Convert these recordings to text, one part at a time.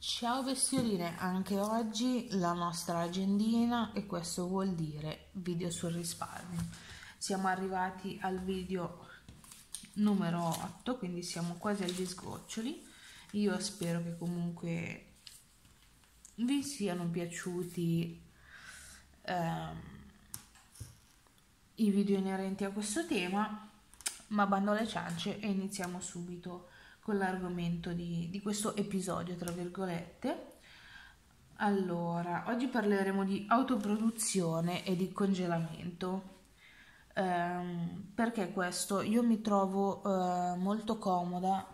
Ciao bestioline, anche oggi la nostra agendina e questo vuol dire video sul risparmio. Siamo arrivati al video numero 8, quindi siamo quasi agli sgoccioli. Io spero che comunque vi siano piaciuti i video inerenti a questo tema, ma bando alle ciance e iniziamo subito con l'argomento di questo episodio, tra virgolette. Allora, oggi parleremo di autoproduzione e di congelamento. Perché questo? Io mi trovo molto comoda,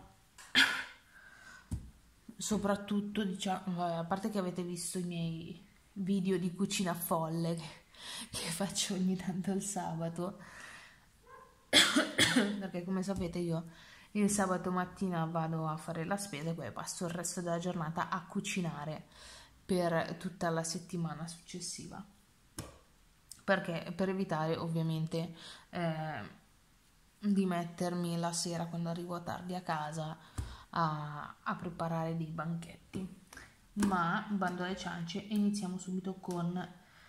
soprattutto, diciamo, a parte che avete visto i miei video di cucina folle che faccio ogni tanto il sabato, perché come sapete io il sabato mattina vado a fare la spesa e poi passo il resto della giornata a cucinare per tutta la settimana successiva, perché per evitare ovviamente di mettermi la sera quando arrivo tardi a casa a preparare dei banchetti. Ma bando alle ciance e iniziamo subito con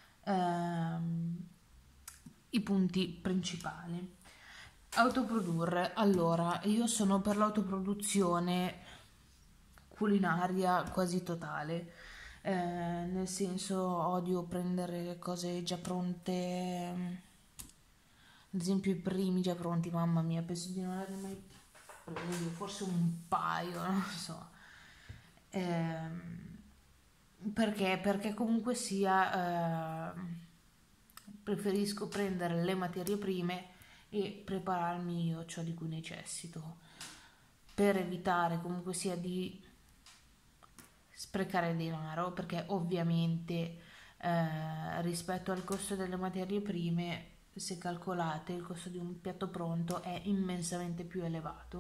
i punti principali. Autoprodurre. Allora, io sono per l'autoproduzione culinaria quasi totale, nel senso odio prendere cose già pronte, ad esempio i primi già pronti, mamma mia, penso di non aver mai preso, forse un paio, non so, perché comunque sia preferisco prendere le materie prime e prepararmi io ciò di cui necessito, per evitare comunque sia di sprecare denaro, perché ovviamente rispetto al costo delle materie prime, se calcolate, il costo di un piatto pronto è immensamente più elevato.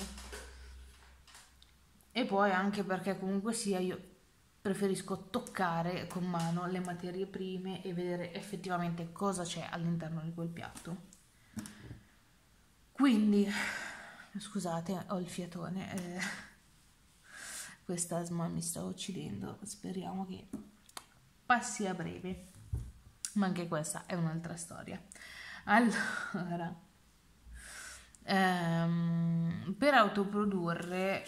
E poi anche perché comunque sia io preferisco toccare con mano le materie prime e vedere effettivamente cosa c'è all'interno di quel piatto. Quindi, scusate, ho il fiatone, questa asma mi sta uccidendo, speriamo che passi a breve, ma anche questa è un'altra storia. Allora, per autoprodurre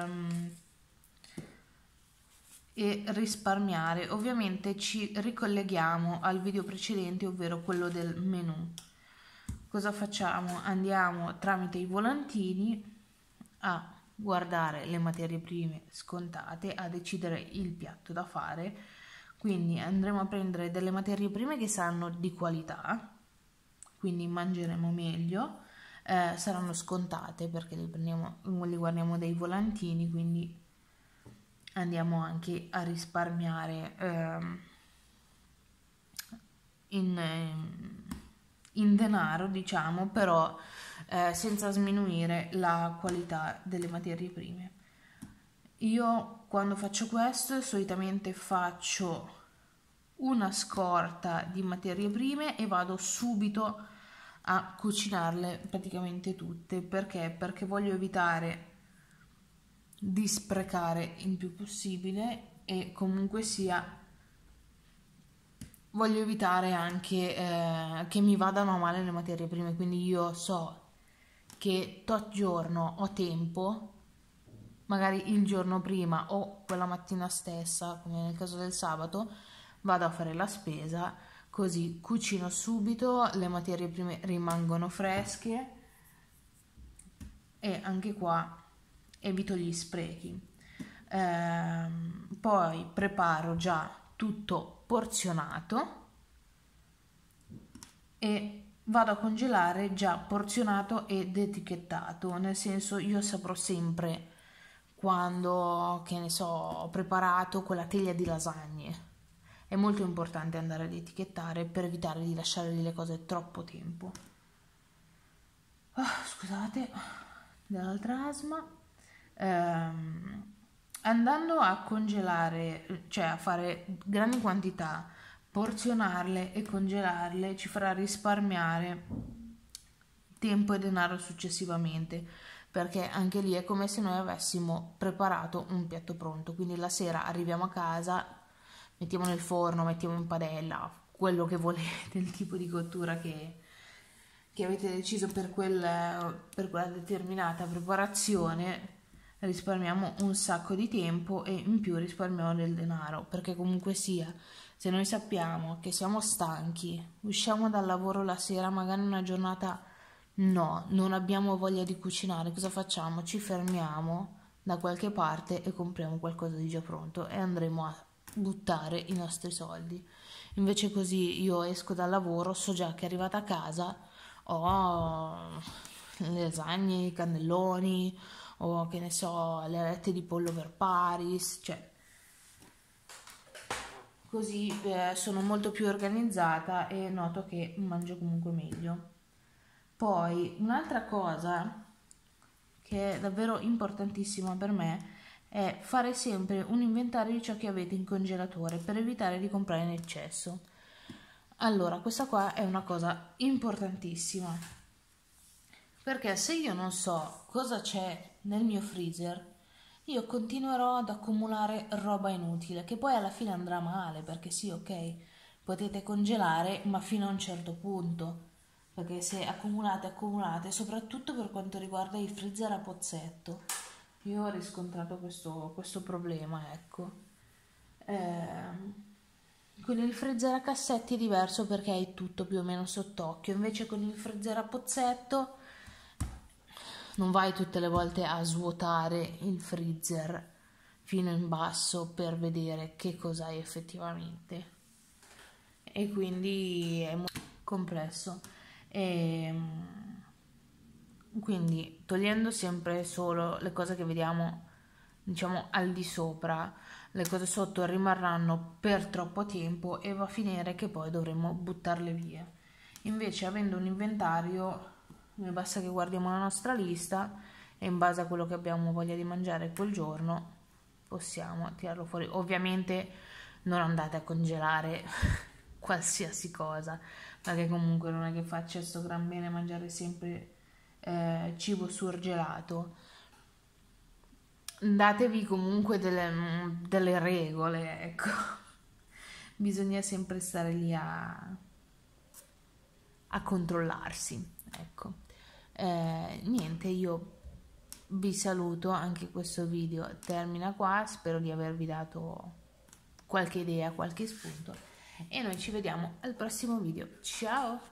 e risparmiare, ovviamente ci ricolleghiamo al video precedente, ovvero quello del menù. Cosa facciamo? Andiamo tramite i volantini a guardare le materie prime scontate, a decidere il piatto da fare. Quindi andremo a prendere delle materie prime che saranno di qualità, quindi mangeremo meglio, saranno scontate perché li guardiamo dai volantini, quindi andiamo anche a risparmiare in denaro, diciamo, però senza sminuire la qualità delle materie prime. Io quando faccio questo solitamente faccio una scorta di materie prime e vado subito a cucinarle praticamente tutte. Perché voglio evitare di sprecare il più possibile e comunque sia voglio evitare anche che mi vadano a male le materie prime. Quindi io so che tot giorno ho tempo, magari il giorno prima o quella mattina stessa, come nel caso del sabato, vado a fare la spesa, così cucino subito, le materie prime rimangono fresche e anche qua evito gli sprechi. Poi preparo già tutto porzionato e vado a congelare già porzionato ed etichettato, nel senso io saprò sempre quando, che ne so, ho preparato quella teglia di lasagne. È molto importante andare ad etichettare per evitare di lasciare lì le cose troppo tempo. Scusate, dell'altra asma. Andando a congelare, cioè a fare grandi quantità, porzionarle e congelarle ci farà risparmiare tempo e denaro successivamente, perché anche lì è come se noi avessimo preparato un piatto pronto, quindi la sera arriviamo a casa, mettiamo nel forno, mettiamo in padella, quello che volete, il tipo di cottura che avete deciso per quella determinata preparazione, risparmiamo un sacco di tempo e in più risparmiamo del denaro, perché comunque sia, se noi sappiamo che siamo stanchi, usciamo dal lavoro la sera, magari una giornata no, non abbiamo voglia di cucinare, cosa facciamo? Ci fermiamo da qualche parte e compriamo qualcosa di già pronto e andremo a buttare i nostri soldi. Invece così io esco dal lavoro, so già che arrivata a casa ho le lasagne, i cannelloni o che ne so, le alette di pollo per Paris, cioè così sono molto più organizzata e noto che mangio comunque meglio. Poi un'altra cosa che è davvero importantissima per me è fare sempre un inventario di ciò che avete in congelatore per evitare di comprare in eccesso. Allora, questa qua è una cosa importantissima, perché se io non so cosa c'è nel mio freezer, io continuerò ad accumulare roba inutile, che poi alla fine andrà male, perché sì, ok, potete congelare, ma fino a un certo punto, perché se accumulate, soprattutto per quanto riguarda i freezer a pozzetto, io ho riscontrato questo problema, ecco. Con il freezer a cassetti è diverso perché hai tutto più o meno sott'occhio, invece con il freezer a pozzetto non vai tutte le volte a svuotare il freezer fino in basso per vedere che cosa hai effettivamente, e quindi è molto complesso. Quindi togliendo sempre solo le cose che vediamo, diciamo, al di sopra, le cose sotto rimarranno per troppo tempo e va a finire che poi dovremo buttarle via. Invece, avendo un inventario, mi basta che guardiamo la nostra lista e in base a quello che abbiamo voglia di mangiare quel giorno possiamo tirarlo fuori. Ovviamente non andate a congelare qualsiasi cosa, perché comunque non è che faccia sto gran bene mangiare sempre cibo surgelato. Datevi comunque delle regole, ecco. Bisogna sempre stare lì a controllarsi, ecco. Niente, io vi saluto, anche questo video termina qua, spero di avervi dato qualche idea, qualche spunto e noi ci vediamo al prossimo video. Ciao!